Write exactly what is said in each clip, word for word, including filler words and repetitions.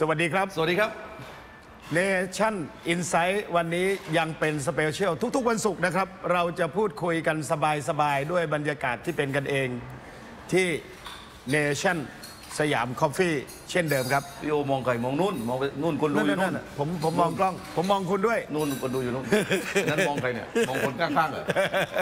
สวัสดีครับสวัสดีครับเนชั่นอินไซต์วันนี้ยังเป็นสเปเชียลทุกๆวันศุกร์นะครับเราจะพูดคุยกันสบายๆด้วยบรรยากาศที่เป็นกันเองที่เนชั่นสยามคอฟฟี่เช่นเดิมครับพี่โอมองใครมองนู่นมองไปนู่นคนดูอยู่นู่นผมผมมองกล้องผมมองคุณด้วยนู่นคนดูอยู่นู่นนั้นมองใครเนี่ยมองคนข้างๆเหรอ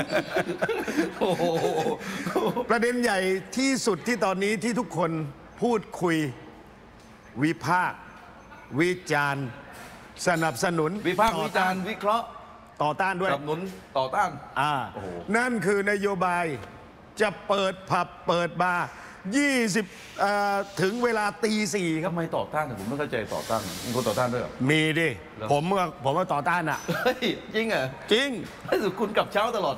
ประเด็นใหญ่ที่สุดที่ตอนนี้ที่ทุกคนพูดคุยวิพากษ์วิจารณ์สนับสนุนวิพากษ์วิจารณ์วิเคราะห์ต่อต้านด้วยสนับสนุนต่อต้านอ่านั่นคือนโยบายจะเปิดผับเปิดบาร์ยี่สิบถึงเวลาตีสี่ครับทำไมต่อต้านผมไม่เข้าใจต่อต้านมีคนต่อต้านด้วยหรอมีดิผมก็ผมว่าต่อต้านอ่ะจริงเหรอจริงให้สุดคุณกลับเช้าตลอด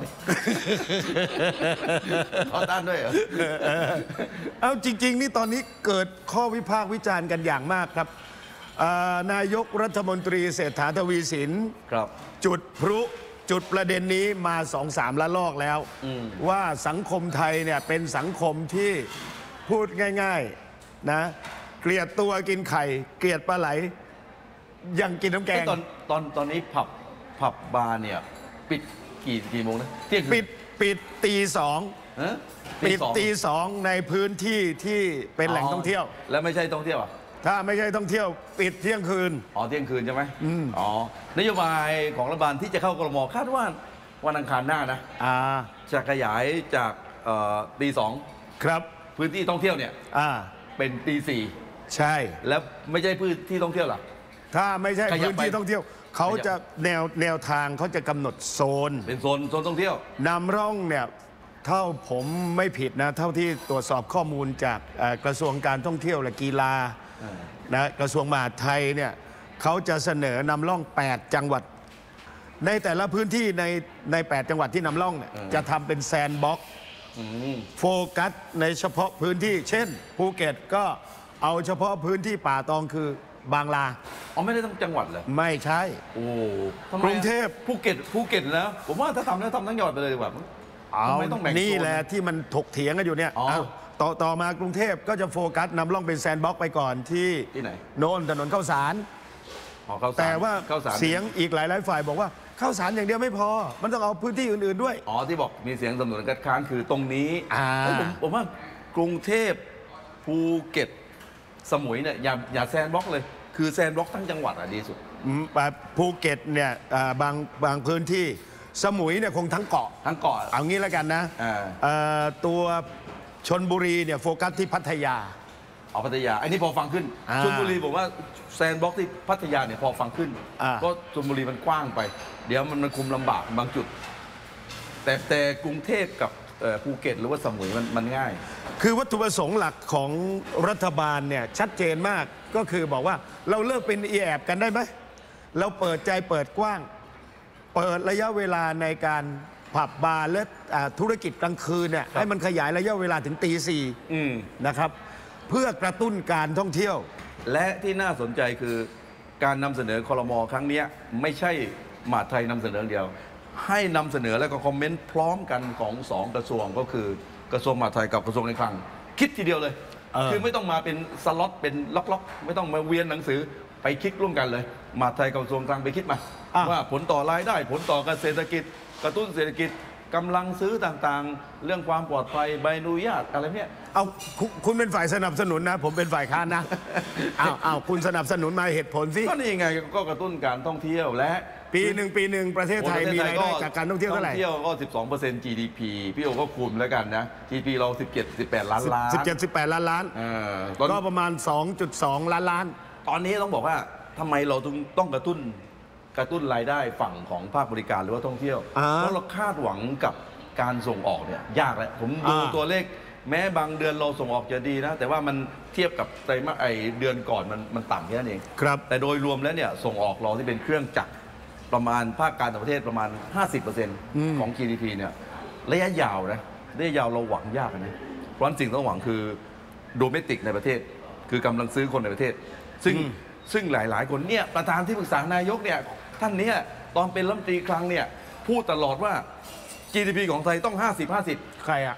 ต่อต้านด้วยเหรอเอาจริงๆนี่ตอนนี้เกิดข้อวิพากษ์วิจารณ์กันอย่างมากครับนายกรัฐมนตรีเศรษฐาทวีสินจุดพลุจุดประเด็นนี้มาสองสามละลอกแล้วว่าสังคมไทยเนี่ยเป็นสังคมที่พูดง่ายๆนะเกลียดตัวกินไข่เกลียดปลาไหลยังกินน้ำแกงตอนตอนตอนนี้ผับผับบาร์เนี่ยปิดกี่กี่โมงนะเที่ยงคืนปิดปิดตีสองปิดตีสองในพื้นที่ที่เป็นแหล่งท่องเที่ยวแล้วไม่ใช่ท่องเที่ยวอ่ะถ้าไม่ใช่ท่องเที่ยวปิดเที่ยงคืนอ๋อเที่ยงคืนใช่ไหมอ๋อนโยบายของรัฐบาลที่จะเข้ากรม.คาดว่าวันอังคารหน้านะจะขยายจากตีสองครับพื้นที่ท่องเที่ยวเนี่ยเป็นตีสี่ใช่แล้วไม่ใช่พื้นที่ท่องเที่ยวหรอถ้าไม่ใช่พื้นที่ท่องเที่ยวเขาจะแนวแนวทางเขาจะกำหนดโซนเป็นโซนโซนท่องเที่ยวนำร่องเนี่ยเท่าผมไม่ผิดนะเท่าที่ตรวจสอบข้อมูลจากกระทรวงการท่องเที่ยวและกีฬานะกระทรวงมหาดไทยเนี่ยเขาจะเสนอนำร่องแปดจังหวัดในแต่ละพื้นที่ในในแปดจังหวัดที่นำร่องเนี่ยจะทำเป็นแซนด์บ็อกซ์โฟกัสในเฉพาะพื้นที่เช่นภูเก็ตก็เอาเฉพาะพื้นที่ป่าตองคือบางลาอ๋อไม่ได้ทั้งจังหวัดเหรอไม่ใช่โอ้กรุงเทพภูเก็ตภูเก็ตแล้วผมว่าถ้าทำแล้วทำทั้งจังหวัดไปเลยดีกว่าเอานี่แหละที่มันถกเถียงกันอยู่เนี่ยต่อต่อมากรุงเทพก็จะโฟกัสนำร่องเป็นแซนด์บ็อกซ์ไปก่อนที่ที่ไหนโน่นถนนข้าวสารแต่ว่าเสียงอีกหลายหลายฝ่ายบอกว่าข้าวสารอย่างเดียวไม่พอมันต้องเอาพื้นที่อื่นๆด้วยอ๋อที่บอกมีเสียงสนับสนุนคัดค้านคือตรงนี้ผมผมว่ากรุงเทพภูเก็ตสมุยเนี่ยอย่าอย่าแซนด์บ็อกซ์เลยคือแซนด์บ็อกซ์ทั้งจังหวัดอ่ะดีสุดภูเก็ตเนี่ยบางบางพื้นที่สมุยเนี่ยคงทั้งเกาะทั้งเกาะเอางี้แล้วกันนะตัวชลบุรีเนี่ยโฟกัสที่พัทยาเอาพัทยาอันนี้พอฟังขึ้นชลบุรีผมว่าแซนด์บ็อกซ์ที่พัทยาเนี่ยพอฟังขึ้นก็ชลบุรีมันกว้างไปเดี๋ยวมันมันคุมลำบากบางจุดแต่แต่กรุงเทพกับภูเก็ตหรือว่าสมุยมันมันง่ายคือวัตถุประสงค์หลักของรัฐบาลเนี่ยชัดเจนมากก็คือบอกว่าเราเลิกเป็นอีแอบกันได้ไหมเราเปิดใจเปิดกว้างเปิดระยะเวลาในการผับบาร์และธุรกิจกลางคืนเนี่ยให้มันขยายระยะเวลาถึงตีสี่นะครับเพื่อกระตุ้นการท่องเที่ยวและที่น่าสนใจคือการนำเสนอครม.ครั้งนี้ไม่ใช่มหาดไทยนำเสนอเดียวให้นำเสนอแล้วก็คอมเมนต์พร้อมกันของสองกระทรวงก็คือกระทรวงมหาดไทยกับกระทรวงการคลังคิดทีเดียวเลยคือไม่ต้องมาเป็นสล็อตเป็นล็อกๆไม่ต้องมาเวียนหนังสือไปคิดร่วมกันเลยมหาดไทยกับกระทรวงการคลังไปคิดมาว่าผลต่อรายได้ผลต่อการเศรษฐกิจกระตุ้นเศรษฐกิจกำลังซื้อต่างๆเรื่องความปลอดภัยใบอนุญาตอะไรเนี่ยเอาคุณเป็นฝ่ายสนับสนุนนะผมเป็นฝ่ายค้านนะเอาเอาคุณสนับสนุนมาเหตุผลสิก็นี่ไงก็กระตุ้นการท่องเที่ยวและปีหนึ่งปีหนึ่งประเทศไทยมีรายได้จากการท่องเที่ยวเท่าไหร่ท่องเที่ยวก็ สิบสองเปอร์เซ็นต์ จี ดี พี พี่โอก็คุมแล้วกันนะ จี ดี พี เรา สิบเจ็ด สิบแปด ล้านล้านสิบเจ็ด สิบแปด ล้านล้านก็ประมาณ สองจุดสอง ล้านล้านตอนนี้ต้องบอกว่าทำไมเราต้องกระตุ้นกระตุ้นรายได้ฝั่งของภาคบริการหรือว่าท่องเที่ยวเพราะเราคาดหวังกับการส่งออกเนี่ยยากแล้วผมดูตัวเลขแม้บางเดือนเราส่งออกจะดีนะแต่ว่ามันเทียบกับไตรมาสไอเดือนก่อนมันมันต่ำแค่นั้นเองครับแต่โดยรวมแล้วเนี่ยส่งออกเราที่เป็นเครื่องจักรประมาณภาคการต่างประเทศประมาณ ห้าสิบเปอร์เซ็นต์ ของ จี ดี พี เนี่ยระยะยาวนะระยะยาวเราหวังยากนะเพราะสิ่งที่ต้องหวังคือโดเมสติกในประเทศคือกำลังซื้อคนในประเทศซึ่งซึ่งหลายๆคนเนี่ยประธานที่ปรึกษานายกเนี่ยท่านนี้ตอนเป็นรัฐมนตรีคลังเนี่ยพูดตลอดว่า จี ดี พี ของไทยต้อง ห้าสิบ ห้าสิบใครอะ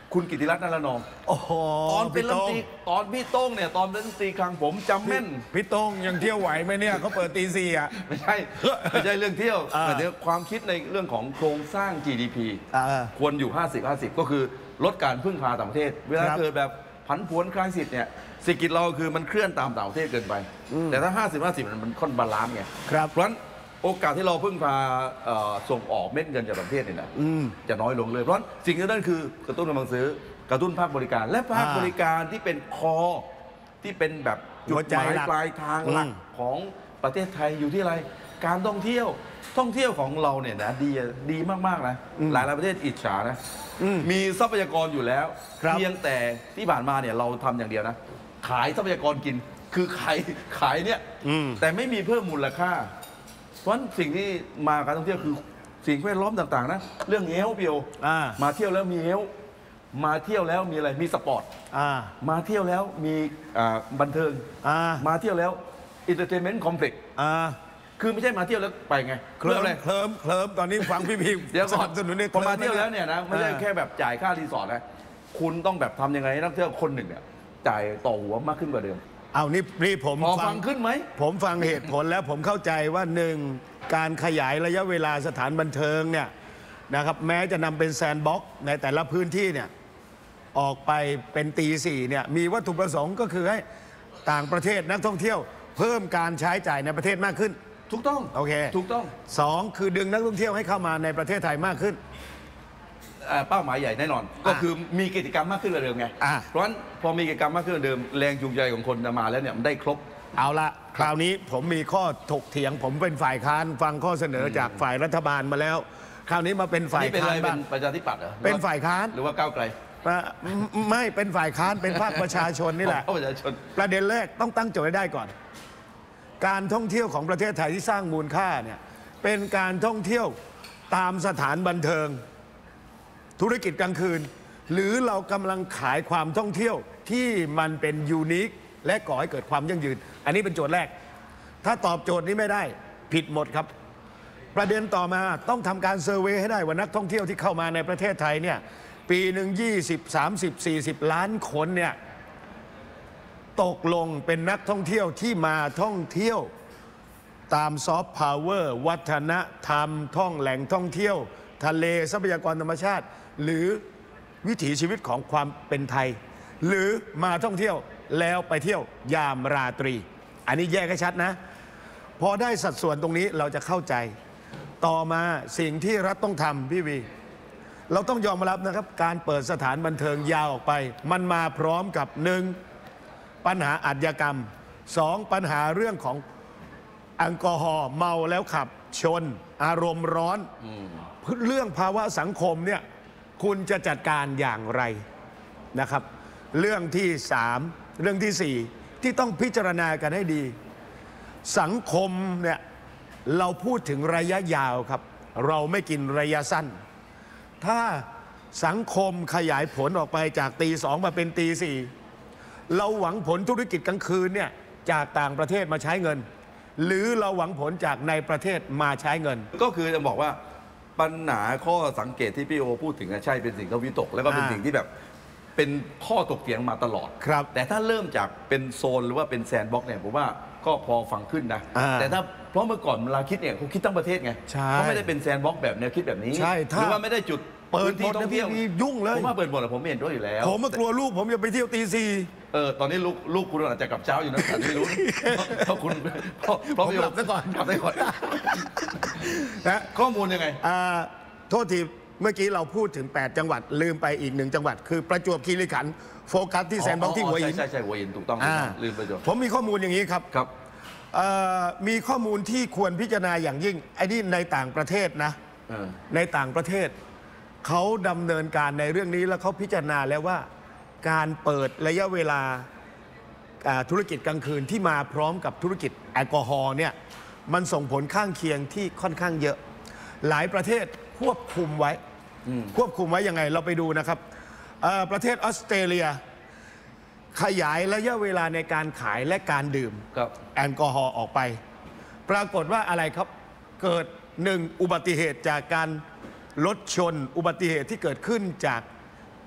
คุณกิติรัตน์นรนองโอ้โหตอนเป็นรัฐมนตรีพี่โต้งตอนพี่โต้งเนี่ยตอนเป็นรัฐมนตรีคลังผมจำแม่นพี่โต้งยังเที่ยวไหวไหมเนี่ยเขาเปิดตีสี่อ่ะไม่ใช่ไม่ใช่เรื่องเที่ยวอ่าแต่เรื่องความคิดในเรื่องของโครงสร้าง จี ดี พีอ่าควรอยู่ ห้าสิบ ห้าสิบ ก็คือลดการพึ่งพาต่างประเทศ เวลาครับเกิดแบบผันผวนคลายสิทธิ์เนี่ยเศรษฐกิจเราคือมันเคลื่อนตามต่างประเทศเกินไป แต่ถ้า ห้าสิบ ห้าสิบ มันมันค่อนบาลานซ์ไงครับเพราะฉะนั้นโอกาสที่เราพึ่งพาเอ่อส่งออกเม็ดเงินจากต่างประเทศเนี่ยนะอืมจะน้อยลงเลยเพราะฉะนั้นสิ่งที่นั่นคือกระตุ้นกำลังซื้อกระตุ้นภาคบริการ และภาคอ่าบริการที่เป็นคอที่เป็นแบบจุหัดวใจหมายหลักปลายทางหลักอืมของประเทศไทยอยู่ที่อะไร การท่องเที่ยวท่องเที่ยวของเราเนี่ยนะดีดีมากๆนะหลายหลายประเทศอิจฉานะอืมมีทรัพยากรอยู่แล้วครับเพียงแต่ที่ผ่านมาเนี่ยเราทำอย่างเดียวนะ ขายทรัพยากรกินคือขายขายเนี่ยอืมแต่ไม่มีเพิ่มมูลค่า เพราะฉะนั้นสิ่งที่มาการท่องเที่ยวคือสิ่งแวดล้อมต่างๆนะเรื่องเฮลท์เปียวอ่ามาเที่ยวแล้วมีเฮลท์มาเที่ยวแล้วมีอะไรมีสปอร์ตอ่ามาเที่ยวแล้วมีอ่าบันเทิงอ่ามาเที่ยวแล้วอินเตอร์เทนเมนต์คอมเพล็กซ์อ่าคือไม่ใช่มาเที่ยวแล้วไปไงเคลิ้มเลยเคลิ้มเคลิ้มตอนนี้ฟังพี่พิมพ์เดี๋ยวสก่อนันบสนุนในพอมาเที่ยวแล้วเนี่ยนะไม่ใช่อ่าแค่แบบจ่ายค่ารีสอร์ทนะคุณต้องแบบทำยังไงให้นักเที่ยวคนหนึ่งเนี่ยจ่ายต่อหัวมากขึ้นกว่าเดิมเอานี่นี่ผมพอฟังขึ้นไหมผมฟังเหตุผลแล้วผมเข้าใจว่าหนึ่งการขยายระยะเวลาสถานบันเทิงเนี่ยนะครับแม้จะนำเป็นแซนด์บ็อกซ์ในแต่ละพื้นที่เนี่ยออกไปเป็นตีสี่เนี่ยมีวัตถุประสงค์ก็คือให้ต่างประเทศนักท่องเที่ยว เพิ่มการใช้จ่ายในประเทศมากขึ้นถูกต้องโอเคถูกต้องสองคือดึงนักท่องเที่ยวให้เข้ามาในประเทศไทยมากขึ้นเอ่อเป้าหมายใหญ่แน่นอน ก็คือมีกิจกรรมมากขึ้นกว่าเดิมไงอ่ะเพราะฉะนั้นพอมีกิจกรรมมากขึ้นกว่าเดิมแรงจูงใจของคนจะมาแล้วเนี่ยมันได้ครบเอาละคราวนี้ผมมีข้อถกเถียง ผมเป็นฝ่ายค้านฟังข้อเสนอจากฝ่ายรัฐบาลมาแล้ว คราวนี้มาเป็นฝ่ายนี่เป็นค้าอะนไรเป็บ้างนประชาธิปัตย์เหรอเป็นฝ่ายค้านหรือว่าก้าวไกลอ่ะไม่เป็นฝ่ายค้านเป็นภาคประชาชนนี่แหละของประชาชนประเด็นแรกต้องตั้งโจทย์ให้ได้ก่อน การท่องเที่ยวของประเทศไทยที่สร้างมูลค่าเนี่ยเป็นการท่องเที่ยวตามสถานบันเทิง ธุรกิจกลางคืน หรือเรากำลังขายความท่องเที่ยวที่มันเป็นยูนิคและก่อให้เกิดความยั่งยืน อันนี้เป็นโจทย์แรก ถ้าตอบโจทย์นี้ไม่ได้ผิดหมดครับ ประเด็นต่อมาต้องทำการเซอร์เวยให้ได้ว่านักท่องเที่ยวที่เข้ามาในประเทศไทยเนี่ยปีหนึ่งยี่สิบ สามสิบ สี่สิบ ล้านคนเนี่ยตกลงเป็นนักท่องเที่ยวที่มาท่องเที่ยวตามซอฟต์พาวเวอร์วัฒนธรรม ท่องแหล่งท่องเที่ยว ทะเลทรัพยากรธรรมชาติ หรือวิถีชีวิตของความเป็นไทย หรือมาท่องเที่ยวแล้วไปเที่ยวยามราตรี อันนี้แยกให้ชัดนะ พอได้สัดส่วนตรงนี้เราจะเข้าใจ ต่อมาสิ่งที่รัฐต้องทำพี่วี เราต้องยอมรับนะครับ การเปิดสถานบันเทิงยาวออกไป มันมาพร้อมกับหนึ่งปัญหาอาชญากรรมสองปัญหาเรื่องของแอลกอฮอล์เมาแล้วขับชน อารมณ์ร้อนเรื่องภาวะสังคมเนี่ยคุณจะจัดการอย่างไรนะครับ เรื่องที่สามเรื่องที่สี่ที่ต้องพิจารณากันให้ดี สังคมเนี่ยเราพูดถึงระยะยาวครับ เราไม่กินระยะสั้น ถ้าสังคมขยายผลออกไปจากตีสองมาเป็นตีสี่เราหวังผลธุรกิจกลางคืนเนี่ยจากต่างประเทศมาใช้เงิน หรือเราหวังผลจากในประเทศมาใช้เงินก็คือจะบอกว่าปัญหาข้อสังเกตที่พี่โอพูดถึงอะใช่เป็นสิ่งที่วิตก แล้วก็เป็นอ่าสิ่งที่แบบเป็นข้อตกเถียงมาตลอดครับแต่ถ้าเริ่มจากเป็นโซนหรือว่าเป็นแซนด์บ็อกซ์เนี่ยผมว่าก็พอฟังขึ้นนะอ่าแต่ถ้าเพราะเมื่อก่อนเวลาคิดเนี่ยเขาคิดทั้งประเทศไงใช่เขาไม่ได้เป็นแซนด์บ็อกซ์แบบแนวคิดแบบนี้ใช่ถ้าหรือว่าไม่ได้จุดเปิดพื้นหมที่ดท่องนะเที่ยวพี่ยุ่งเลยผมว่าเปิดหมดอะผมไม่เห็นด้วยอยู่แล้วผมมากลัวลูกผมจะไปเที่ยวตีสี่เออตอนนี้ลูกลูกคุณอาจจะกลับเช้าอยู่นะแต่ไม่รู้ เพราะคุณเพราะเพราะผมหลับซะก่อนหลับซะก่อนนะข้อมูลยังไงอ่าโทษทีเมื่อกี้เราพูดถึง แปด จังหวัดลืมไปอีกหนึ่งจังหวัด คือประจวบคีรีขันธ์โฟกัสที่แซนด์บ็อกซ์ที่หัวหินใช่ใช่ใช่หัวหินถูกต้องถูกอ่าต้องลืมไปจบผมมีข้อมูลอย่างนี้ครับครับเอ่อมีข้อมูลที่ควรพิจารณาอย่างยิ่งไอ้นี่ในต่างประเทศนะเออในต่างประเทศ เขาดำเนินการในเรื่องนี้แล้วเขาพิจารณาแล้วว่า การเปิดระยะเวลาอ่าธุรกิจกลางคืนที่มาพร้อมกับธุรกิจแอลกอฮอล์เนี่ยมันส่งผลข้างเคียงที่ค่อนข้างเยอะ หลายประเทศควบคุมไว้ ควบคุมไว้ยังไงเราไปดูนะครับเอ่อประเทศออสเตรเลีย ขยายระยะเวลาในการขายและการดื่มครับแอลกอฮอล์ออกไป ปรากฏว่าอะไรครับ เกิดหนึ่งอุบัติเหตุจากการรถชน อุบัติเหตุที่เกิดขึ้นจาก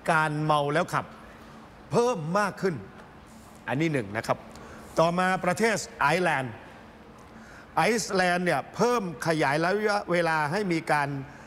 การเมาแล้วขับเพิ่มมากขึ้นอันนี้หนึ่งนะครับต่อมาประเทศไอร์แลนด์ไอซ์แลนด์เนี่ยเพิ่มขยายระยะเวลาให้มีการ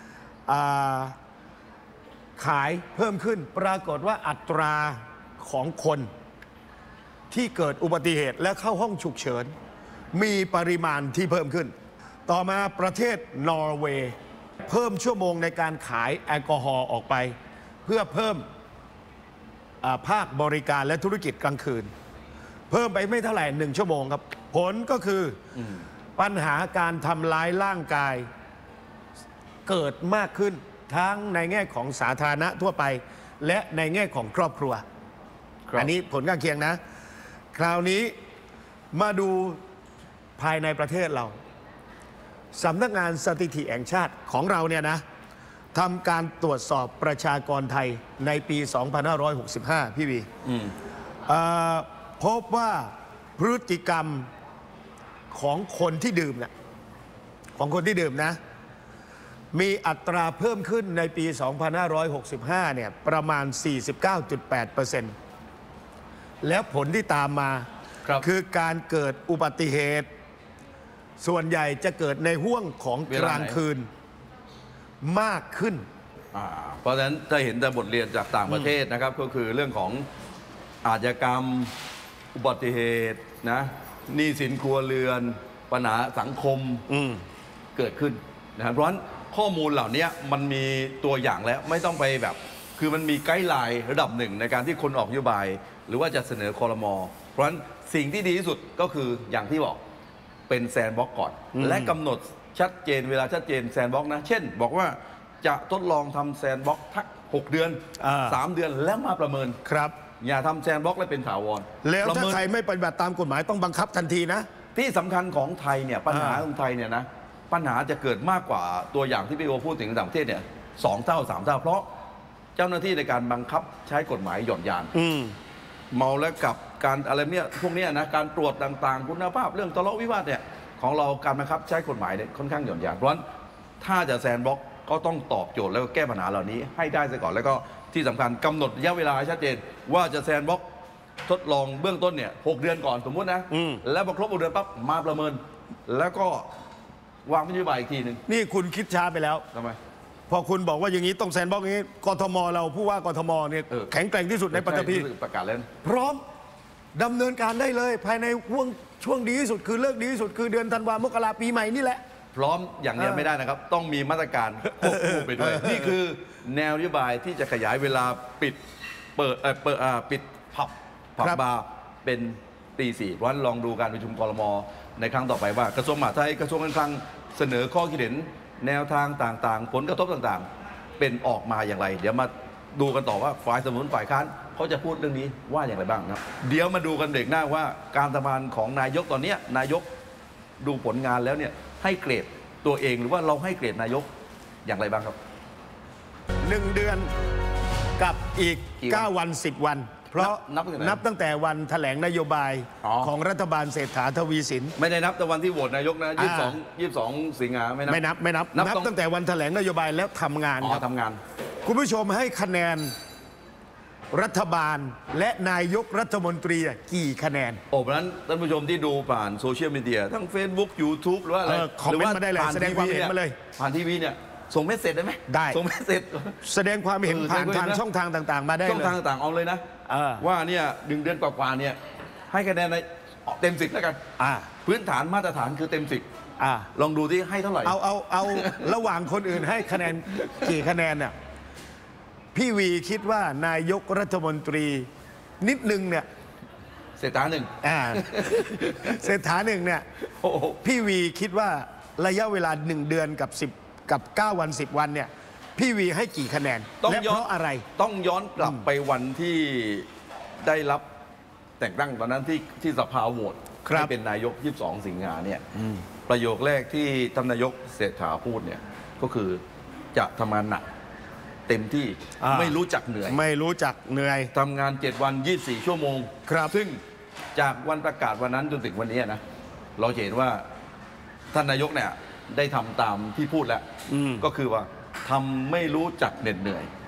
ขายเพิ่มขึ้นปรากฏว่าอัตราของคนที่เกิดอุบัติเหตุและเข้าห้องฉุกเฉินมีปริมาณที่เพิ่มขึ้นต่อมาประเทศนอร์เวย์เพิ่มชั่วโมงในการขายแอลกอฮอล์ออกไปเพื่อเพิ่มภาคบริการและธุรกิจกลางคืนเพิ่มไปไม่เท่าไหร่หนึ่งชั่วโมงครับผลก็คืออปัญหาการทำร้ายร่างกายเกิดมากขึ้นทั้งในแง่ของสาธารณะทั่วไปและในแง่ของครอบครัวอันนี้ผลข้างเคียงนะคราวนี้มาดูภายในประเทศเราสำนักงานสถิติแห่งชาติของเราเนี่ยนะทำการตรวจสอบประชากรไทยในปี สองพันห้าร้อยหกสิบห้า พี่วีพบว่าพฤติกรรมของคนที่ดื่มเนี่ยของคนที่ดื่มนะมีอัตราเพิ่มขึ้นในปี สองพันห้าร้อยหกสิบห้า เนี่ยประมาณ สี่สิบเก้าจุดแปดเปอร์เซ็นต์ แล้วผลที่ตามมาค, คือการเกิดอุบัติเหตุส่วนใหญ่จะเกิดในห้วงของกลางคืนมากขึ้นเพราะฉะนั้นจะเห็นแต่บทเรียนจากต่างประเทศนะครับก็คือเรื่องของอาชญากรรมอุบัติเหตุนะหนี้สินครัวเรือนปัญหาสังคมเกิดขึ้นนะเพราะฉะนั้นข้อมูลเหล่านี้มันมีตัวอย่างแล้วไม่ต้องไปแบบคือมันมีไกด์ไลน์ระดับหนึ่งในการที่คนออกนโยบายหรือว่าจะเสนอครม.เพราะฉะนั้นสิ่งที่ดีที่สุดก็คืออย่างที่บอกเป็นแซนด์บ็อกซ์ก่อนและกำหนดชัดเจนเวลาชัดเจนแซนด์บ็อกซ์นะเช่นบอกว่าจะทดลองทำแซนด์บ็อกซ์ทักหกเดือนสามเดือนแล้วมาประเมินครับอย่าทำแซนด์บ็อกซ์และเป็นถาวรแล้วถ้าใครไม่ปฏิบัติตามกฎหมายต้องบังคับทันทีนะที่สำคัญของไทยเนี่ยปัญหาของไทยเนี่ยนะปัญหาจะเกิดมากกว่าตัวอย่างที่พี่โอพูดถึงต่างประเทศเนี่ยสองเท่าสามเท่าเพราะเจ้าหน้าที่ในการบังคับใช้กฎหมายหย่อนยานเมาแล้วกับการอะไรเนี่ยพวกนี้นะการตรวจต่างๆคุณภาพเรื่องทะเลาะวิวาทเนี่ยของเราการบังคับใช้กฎหมายเนี่ยค่อนข้างหย่อนยานเพราะฉะนั้นถ้าจะแซนด์บ็อกซ์ก็ต้องตอบโจทย์แล้วก็แก้ปัญหาเหล่านี้ให้ได้ซะก่อนแล้วก็ที่สำคัญกำหนดระยะเวลาชัดเจนว่าจะแซนด์บ็อกซ์ทดลองเบื้องต้นเนี่ยหกเดือนก่อนสมมุตินะแล้วพอครบหกเดือนปั๊บมาประเมินแล้วก็วางนโยบายอีกทีหนึ่งนี่คุณคิดช้าไปแล้วทำไมพอคุณบอกว่าอย่างนี้ต้องแซนด์บ็อกซ์อย่างนี้กทมเราผู้ว่ากทมเนี่ยแข็งแกร่งที่สุดในปัตตภีประกาศแล้วพร้อมดำเนินการได้เลยภายในช่วงช่วงดีที่สุดคือเลิกดีที่สุดคือเดือนธันวามกราปีใหม่นี่แหละพร้อมอย่างนี้ไม่ได้นะครับต้องมีมาตรการควบคู่ไปด้วยนี่คือแนวนโยบายที่จะขยายเวลาปิดเปิดเอ่อเปิดอ่าปิดผับผับบาร์เป็นตีสี่เพราะฉะนั้นลองดูการประชุมครม.ในครั้งต่อไปว่ากระทรวงมหาดไทยกระทรวงการคลังเสนอข้อคิดเห็นแนวทางต่างๆผลกระทบต่างๆเป็นออกมาอย่างไรเดี๋ยวมาดูกันต่อว่าฝ่ายสนับสนุนฝ่ายค้านเขาจะพูดเรื่องนี้ว่าอย่างไรบ้างนะเดี๋ยวมาดูกันเด็กหน้าว่าการทำงานของนายกตอนนี้นายกดูผลงานแล้วเนี่ยให้เกรดตัวเองหรือว่าเราให้เกรดนายกอย่างไรบ้างครับหนึ่งเดือนกับอีกเก้าวันสิบวันเพราะนับตั้งแต่วันแถลงนโยบายของรัฐบาลเศรษฐาทวีสินไม่ได้นับแต่วันที่โหวตนายกนะยี่สิบสองยี่สิบสองสิงหาไม่นับไม่นับไม่นับนับตั้งแต่วันแถลงนโยบายแล้วทำงานครับทำงานคุณผู้ชมให้คะแนนรัฐบาลและนายกรัฐมนตรีกี่คะแนนโอ้เพราะนั้นท่านผู้ชมที่ดูผ่านโซเชียลมีเดียทั้ง Facebook YouTube หรือว่าอะไรคอมเมนต์มาได้เลยแสดงความเห็นมาเลยผ่านทีวีเนี่ยส่งเมสเซจได้ไหมได้ส่งเมสเซจแสดงความเห็นผ่านทางช่องทางต่างๆมาได้ช่องทางต่างๆเอาเลยนะว่าเนี่ยหนึ่งเดือนกว่าๆเนี่ยให้คะแนนในเต็มสิบแล้วกันพื้นฐานมาตรฐานคือเต็มสิบลองดูที่ให้เท่าไหร่เอาเอาเอาระหว่างคนอื่นให้คะแนนกี่คะแนนเนี่ยพี่วีคิดว่านายกรัฐมนตรีนิดนึงเนี่ยเศรษฐาหนึ่งอ่าเศรษฐาหนึ่งเนี่ยพี่วีคิดว่าระยะเวลาหนึ่งเดือนกับสิบกับเก้าวันสิบวันเนี่ยพี่วีให้กี่คะแนนและเพราะอะไรต้องย้อนกลับไปวันที่ได้รับแต่งตั้งตอนนั้นที่ที่สภาโหวตให้เป็นนายกยี่สิบสองสิงหาเนี่ยประโยคแรกที่ท่านนายกเศรษฐาพูดเนี่ยก็คือจะทำงานหนักเต็มที่ไม่รู้จักเหนื่อยไม่รู้จักเหนื่อยทำงานเจ็ดวันยี่สิบสี่ชั่วโมงครับซึ่งจากวันประกาศวันนั้นจนถึงวันนี้นะเราเห็นว่าท่านนายกเนี่ยได้ทำตามที่พูดแล้วก็คือว่าทำไม่รู้จักเหน็ดเหนื่อย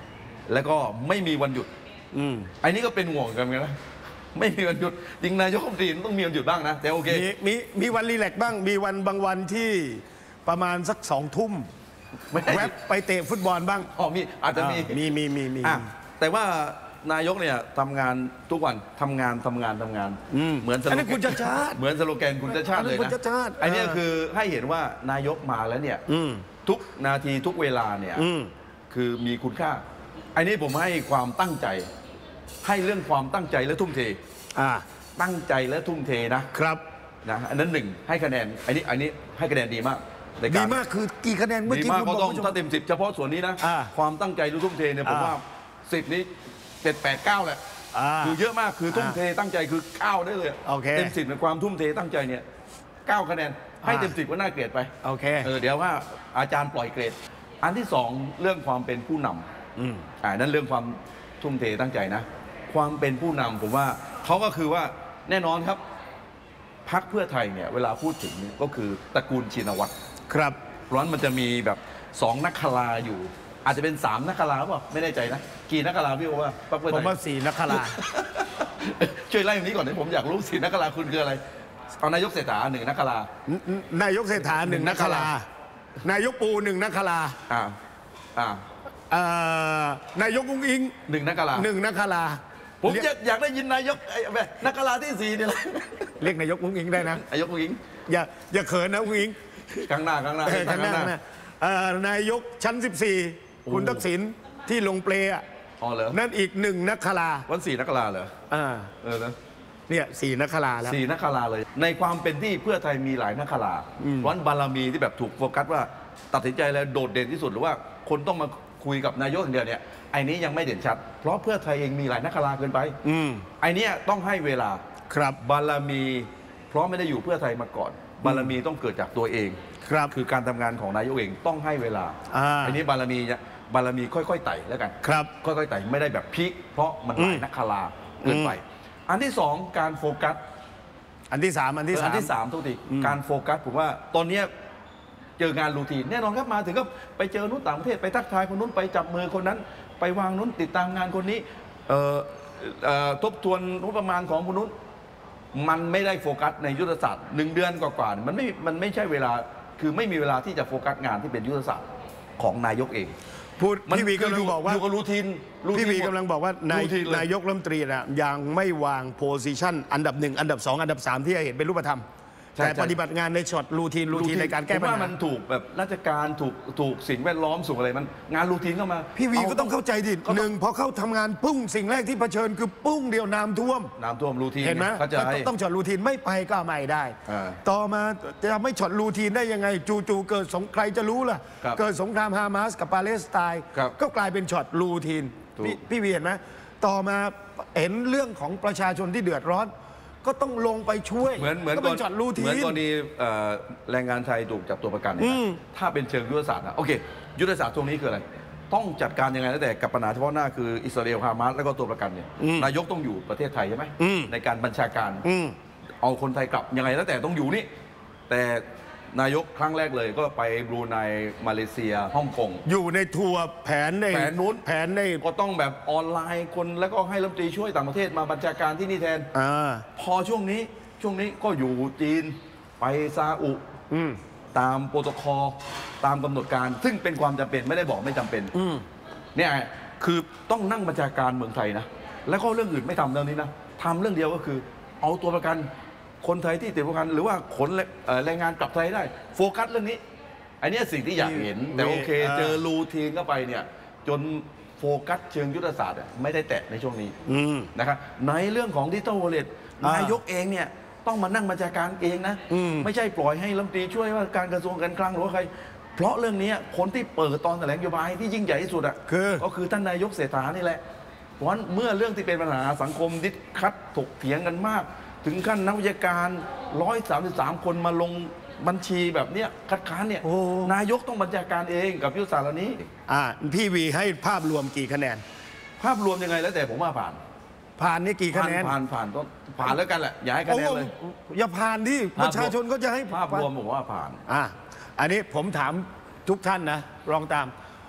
แล้วก็ไม่มีวันหยุดอืมไอ้นี่ก็เป็นห่วงกันเหมือนกันนะไม่มีวันหยุดจริงนายกรัฐมนตรีต้องมีวันหยุดบ้างนะแต่โอเคมีมีมีวันรีแลกซ์บ้างมีวันบางวันที่ประมาณสักสองทุ่มไม่ได้แวบไปเตะฟุตบอลบ้างอ๋อมีอาจจะมีอ่ามีมีมีมีอ่ะแต่ว่านายกเนี่ยทำงานทุกวันทำงานทำงานทำงานอืมเหมือนสอันโลนี้แกคุณนชาติชาติเหมือนสโลแกนคุณชาติชาติเลยอันนี้คุณนะชาติชาติไอ้เนี่ยเออคือให้เห็นว่านายกมาแล้วเนี่ยอืมทุกนาทีทุกเวลาเนี่ยอืมคือมีคุณค่าไอ้นี่ผมให้ความตั้งใจ ให้เรื่องความตั้งใจและทุ่มเทอ่าตั้งใจและทุ่มเทนะครับ นะอันนั้นหนึ่งให้คะแนนไอ้นี่ไอ้นี่ให้คะแนนดีมากในดีการมากคือกี่คะแนนเมื่อดีกี้มากคุณก็บอกต้องผู้ชมถ้าเต็มสิบเฉพาะส่วนนี้นะอ่าความตั้งใจและทุ่มเทเนี่ยผมอ่าว่าสิบนี้เจ็ดแปดเก้าแหละอ่าคือเยอะมากคือทุ่มเทตั้งใจคือเก้าได้เลยโอเคเต็มสิบในความทุ่มเทตั้งใจเนี่ยเก้าคะแนนให้อ่าเต็มสิบก็น่าเกลียดไปโอเคเออเดี๋ยวว่าอาจารย์ปล่อยเกรด อันที่สองเรื่องความเป็นผู้นำอืมอ่านั่นเรื่องความทุ่มเทตั้งใจนะ ความเป็นผู้นำผมว่าเขาก็คือว่าแน่นอนครับพรรคเพื่อไทยเนี่ยเวลาพูดถึงเนี่ยก็คือตระกูลชินวัตรครับเพราะฉะนั้นมันจะมีแบบสองนักคราอยู่ อาจจะเป็นสามนักคราหรือเปล่าไม่แน่ใจนะกี่นักคราพี่โอว่าพรรคเพื่อผไทมยว่าสีนักขลาช่วยไล่ตรงนี้ก่อนนะผมอยากรู้สี่นักคราคุณคืออะไรเอานายกเศรษฐาหนึ่งนักครานายกเศรษฐาหนึ่งนักขลา นายกปูหนึ่งนักขลาอ่าอ่าเอ่อนายกอุ้งอิงหนึ่งนักคราหนึ่งนักขลาผมเรียกอยากอยากได้ยินนายกไอ้แบบนักคราที่สี่เนี่ยแหละเรียกนายกอุ้งอิงได้นะนายกผู้หญิงอย่าอย่าเขินนะอุ้งอิงข้างหน้าข้างหน้าเออข้างหน้าข้างหน้าเอ่อนายกชั้น สิบสี่ คุณทักษิณที่ลงเปลอะอ๋อเหรอนั่นอีกหนึ่งนักขลาวันสี่นักคราเหรออ่าเออนะเนี่ยสี่นักขลาแล้วสี่นักคราเลย ในความเป็นที่เพื่อไทยมีหลายนักคราเพราะฉะนั้นบารมีที่แบบถูกโฟกัสว่าตัดสินใจแล้วโดดเด่นที่สุดหรือว่าคนต้องมาคุยกับนายกอย่างเดียวเนี่ยไอ้นี้ยังไม่เด่นชัด เพราะเพื่อไทยเองมีหลายนักคราเกินไปอืมไอ้เนี้ยต้องให้เวลาครับบารมี เพราะไม่ได้อยู่เพื่อไทยมาก่อน บารมีต้องเกิดจากตัวเองครับคือการทำงานของนายกเองต้องให้เวลาอ่าอันนี้บารมีเนี่ยบารมีค่อยๆไต่แล้วกันครับค่อยๆไต่ไม่ได้แบบพีคเพราะมันหลายอืมนักคราเกินไป อันที่สองการโฟกัสอันที่สามอันที่เออสาอัมนที่สามทุกทีอืมการโฟกัสผมว่าตอนเนี้ยเจองานรูทีนแน่นอนครับมาถึงก็ไปเจอนู้นต่างประเทศไปทักทายคนนู้นไปจับมือคนนั้น ไปวางนู้นติดตามงานคนนี้เอ่อเอ่อทบทวนงบประมาณของคนนู้นมันไม่ได้โฟกัสในยุทธศาสตร์หนึ่งเดือนกว่าๆมันไม่มันไม่ใช่เวลาคือไม่มีเวลาที่จะโฟกัสงานที่เป็นยุทธศาสตร์ของนายกเองพูดมันพี่วีกำลังบอกว่าอยู่กับรูทีนรูทีนพี่วีกำลังบอกว่านายรูทีนเลยนายกรัฐมนตรีนะยังไม่วางโพซิชันอันดับหนึ่งอันดับสองอันดับสามที่จะเห็นเป็นรูปธรรมใช่แต่ใช่ปฏิบัติงานในช็อตรูทีนรูทีนในการแก้ปัญผมว่าหามันถูกแบบราชการถูกถูกสิ่งแวดล้อมสูงอะไรมันงานรูทีนเข้ามาพี่วีเาก็ต้องเข้าใจดิก็ต้องหนึ่งพอเข้าทำงานปุ้งสิ่งแรกที่เผชิญคือปุ้งเดียวน้ำท่วมน้ำท่วมรูทีนเห็นไหมเข้าใจต้องต้องช็อตรูทีนไม่ไปก็ไม่ได้อ่าต่อมาจะไม่ช็อตรูทีนได้ยังไง จู่ๆเกิดสงใครจะรู้ล่ะครับเกิดสงครามฮามาสกับปาเลสไตน์ครับก็กลายเป็นช็อตรูทีนถูกพี่พี่วีเห็นไหมต่อมาเห็นเรื่องของประชาชนที่เดือดร้อน ก็ต้องลงไปช่วยเหมือนเหมือนก็เป็นช็อตรูทีเหมือนนกรณีเอ่อแรงงานไทยถูกจับตัวประกันเนี่ยอืมถ้าเป็นเชิงยุทธศาสตร์นะโอเค ยุทธศาสตร์ตรงนี้คืออะไร ต้องจัดการยังไงแล้วแต่กับปัญหาเฉพาะหน้าคืออิสราเอลฮามาสแล้วก็ตัวประกันเนี่ยนายกต้องอยู่ประเทศไทยใช่ไหมอืมในการบัญชาการอืมเอาคนไทยกลับยังไงแล้วแต่ต้องอยู่นี่ แต่นายกครั้งแรกเลยก็ไปบรูไนมาเลเซียฮ่องกงอยู่ในทัวร์แผนในแผนนู้นแผนในก็ต้องแบบออนไลน์คนแล้วก็ให้รัฐมนตรีช่วยต่างประเทศมาบัญชาการที่นี่แทนอ่าพอช่วงนี้ช่วงนี้ก็อยู่จีนไปซาอุอืมตามโปรโตคอลตามกำหนดการ ซึ่งเป็นความจำเป็นไม่ได้บอกไม่จำเป็นอืมเนี่ยคือต้องนั่งบัญชาการเมืองไทยนะ แล้วก็เรื่องอื่นไม่ทำเรื่องนี้นะทำเรื่องเดียวก็คือ เอาตัวประกันคนไทยที่ติดประกัน หรือว่าขนแรเอ่อแรงงานกลับไทยได้ โฟกัสเรื่องนี้อันนี้สิ่งที่อยากเห็น แต่โอเคอ่าเจอรูทีนเข้าไปเนี่ยจนโฟกัสเชิงยุทธศาสตร์อะไม่ได้แตะในช่วงนี้อืมนะครับในเรื่องของดิจิตอลวอลเล็ตอ่านนายกเองเนี่ยต้องมานั่งบัญชาการเองนะอืมไม่ใช่ปล่อยให้รัฐมนตรีช่วยว่าการกระทรวงการคลังหรือว่าใคร เพราะเรื่องนี้คนที่เปิดตอนแถลงนโยบายที่ยิ่งใหญ่ที่สุดอ่ะคือก็คือท่านนายกเศรษฐานี่แหละเพราะฉะนั้นเมื่อเรื่องที่เป็นปัญหาสังคมดิสคัดถกเถียงกันมาก ถึงขั้นนักวิชาการร้อยสามสิบสามคนมาลงบัญชีแบบเนี้ยคัดค้านเนี่ยโอ้นายกต้องบัญชาการเองกับยุทธศาสตร์เหล่านี้อ่าพี่วีให้ภาพรวมกี่คะแนนภาพรวมยังไงแล้วแต่ผมว่าผ่านผ่านนี่กี่คะผ่านแนนผ่านผ่านก็ผ่านแล้วกันแหละอย่าให้คะแนนเลยโอ้อย่าผ่านที่ประชาชนก็จะให้ภาพรวมผมว่าผ่านอ่ะอันนี้ผมถามทุกท่านนะรองตาม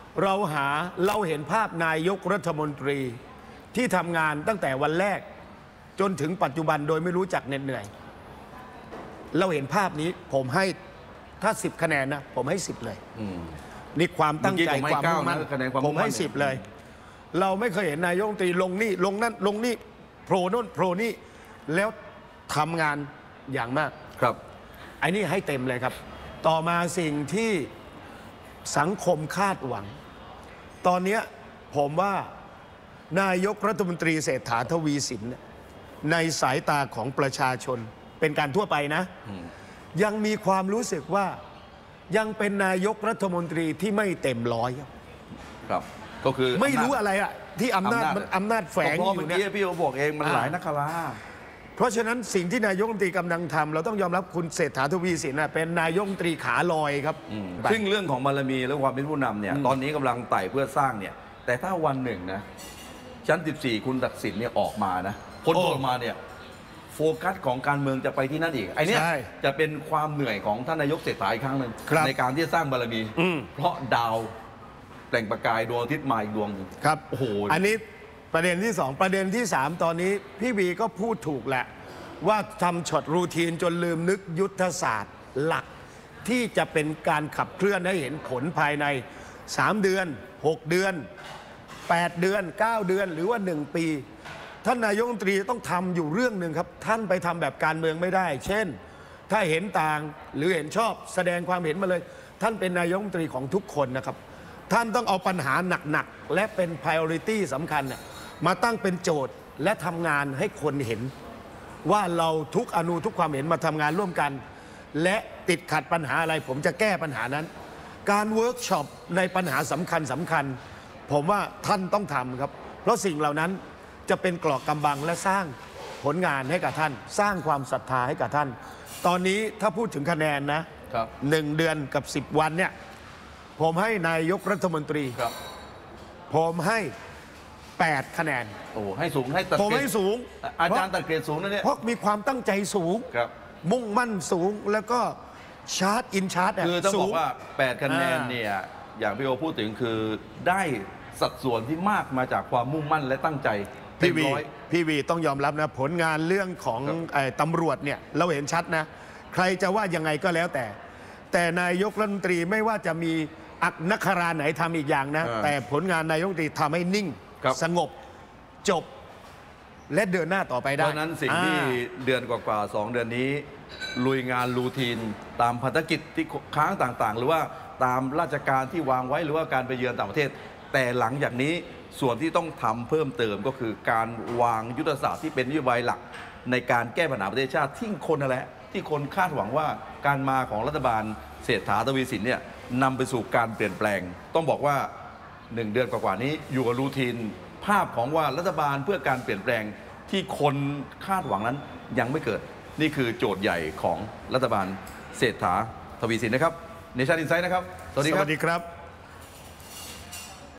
เราหาเราเห็นภาพนายกรัฐมนตรีที่ทำงานตั้งแต่วันแรกจนถึงปัจจุบันโดยไม่รู้จักเหน็ดเหนื่อยเราเห็นภาพนี้ผมให้ถ้าสิบคะแนนนะผมให้สิบเลยอืมนี่ความตั้งใจเมื่อกี้ผมให้ความมุ่งมั่นเก้านะคะแนนความผมุ่มงมั่นให้สิบเลย เราไม่เคยเห็นนายกรัฐมนตรีลงนี่ลงนั่นลงนี่โผล่นู่นโผล่นี่แล้วทำงานอย่างมากครับไอ้นี่ให้เต็มเลยครับ ต่อมาสิ่งที่สังคมคาดหวัง ตอนเนี้ยผมว่านายกรัฐมนตรีเศรษฐาทวีสินเนี่ยในสายตาของประชาชนเป็นการทั่วไปนะ ยังมีความรู้สึกว่ายังเป็นนายกรัฐมนตรีที่ไม่เต็มร้อยครับครับ ก็คือไม่รู้ำนาจอะไรอะที่อำนาจมันอำนาจแฝงเพอราะเมื่ยู่อเนี่กี้ยพี่โอบอกเองมันอ่าหลายนักราเพราะฉะนั้นสิ่งที่นายกรัฐมนตรีกำลังทำเราต้องยอมรับคุณเศรษฐาทวีสินนะเป็นนายกรัฐมนตรีขาลอยครับซึ่งเรื่องของบารมีและความเป็นผู้นำเนี่ยตอนนี้กำลังไต่เพื่อสร้างเนี่ยแต่ถ้าวันหนึ่งนะชั้นสิบสี่คุณทักษิณเนี่ยออกมานะพ้นโทษออกมาเนี่ยโฟกัสของการเมืองจะไปที่นั่นอีกไอ้เนี่ยใช่จะเป็นความเหนื่อยของท่านนายกเศรษฐาอีกครั้งหนึ่งครับในการที่จะสร้างบารมีอืมเพราะดาวแต่งประกายดวงอาทิตย์มาอีกดวงหนึ่งครับโอ้โหอันนี้ประเด็นที่สองประเด็นที่สามตอนนี้พี่วีก็พูดถูกแหละ ว่าทำช็อตรูทีนจนลืมนึกยุทธศาสตร์หลัก ที่จะเป็นการขับเคลื่อนให้เห็นผลภายใน สาม เดือน หก เดือน แปด เดือน เก้า เดือนหรือว่า หนึ่ง ปี ท่านนายกรัฐมนตรีต้องทำอยู่เรื่องหนึ่งครับ ท่านไปทำแบบการเมืองไม่ได้ เช่น ถ้าเห็นต่างหรือเห็นชอบแสดงความเห็นมาเลย ท่านเป็นนายกรัฐมนตรีของทุกคนนะครับ ท่านต้องเอาปัญหาหนักๆและเป็น priority สำคัญเนี่ยมาตั้งเป็นโจทย์และทำงานให้คนเห็น ว่าเราทุกอนูทุกความเห็นมาทำงานร่วมกัน และติดขัดปัญหาอะไรผมจะแก้ปัญหานั้น การเวิร์กช็อปในปัญหาสำคัญสำคัญ ผมว่าท่านต้องทำครับ เพราะสิ่งเหล่านั้นจะเป็นกรอกกำบังและสร้างผลงานให้กับท่าน สร้างความศรัทธาให้กับท่าน ตอนนี้ถ้าพูดถึงคะแนนนะครับ หนึ่งเดือนกับสิบวันเนี่ยผมให้นายกรัฐมนตรีครับผมให้แปดคะแนนโอ้โหให้สูงให้ตัดผมเกรให้ดสูงอาจารย์ตัดเกรดสูงนะเนี่ยเพราะมีความตั้งใจสูงครับมุ่งมั่นสูงแล้วก็ชาร์จอินชาร์จคือต้องสูบอกว่า แปด คะแนนอ่าเนี่ยอย่างพี่โอพูดถึงคือได้สัดส่วนที่มากมาจากความมุ่งมั่นและตั้งใจเต็พี่มวีร้อยพี่วีต้องยอมรับนะ ผลงานเรื่องของครับไอ้ตำรวจเนี่ยเราเห็นชัดนะ ใครจะว่ายังไงก็แล้วแต่ แต่นายกรัฐมนตรีไม่ว่าจะมีอักนักคราไหนทำอีกอย่างนะอ่าแต่ผลงานนายกรัฐมนตรีทำให้นิ่งครับสงบจบ และเดินหน้าต่อไปเพได้ราะฉะนั้นสิ่งที่อ่าเดือนกว่าๆสองเดือนนี้ ลุยงานรูทีนตามภารกิจที่ค้างต่างๆ หรือว่าตามราชการที่วางไว้หรือว่าการไปเยือนต่างประเทศ แต่หลังจากนี้ส่วนที่ต้องทำเพิ่มเติมก็คือการวางยุทธศาสตร์ที่เป็นนโยบายหลัก ในการแก้ปัญหาประเทศชาติที่คนนั่นแหละที่คนคาดหวังว่าการมาของรัฐบาลเศรษฐาทวีสินเนี่ยนำไปสู่การเปลี่ยนแปลง ต้องบอกว่าหนึ่งเดือนกว่าๆนี้อยู่กับรูทีนภาพของว่ารัฐบาลเพื่อการเปลี่ยนแปลงที่คนคาดหวังนั้นยังไม่เกิด นี่คือโจทย์ใหญ่ของรัฐบาลเศรษฐาทวีสินนะครับเนชั่นอินไซด์นะครับสวัสดีสครับวัสดีครับ